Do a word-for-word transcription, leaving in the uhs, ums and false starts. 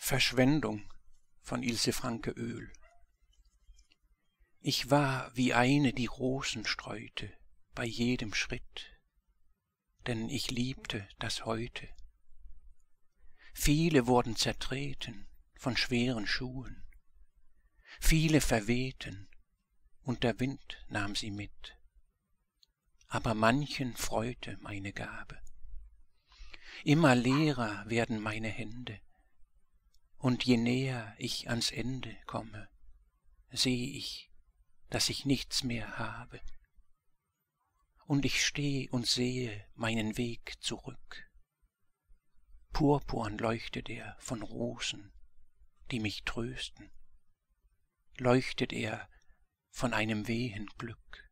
Verschwendung von Ilse Franke Oehl. Ich war wie eine, die Rosen streute bei jedem Schritt, denn ich liebte das Heute. Viele wurden zertreten von schweren Schuhen, viele verwehten und der Wind nahm sie mit. Aber manchen freute meine Gabe. Immer leerer werden meine Hände, und je näher ich ans Ende komme, seh ich, dass ich nichts mehr habe. Und ich steh und sehe meinen Weg zurück. Purpurn leuchtet er von Rosen, die mich trösten, leuchtet er von einem wehen Glück.